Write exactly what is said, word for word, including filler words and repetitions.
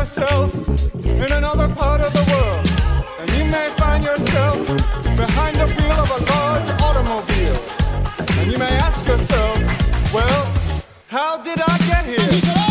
yourself in another part of the world, and you may find yourself behind the wheel of a large automobile, and you may ask yourself, well, how did I get here?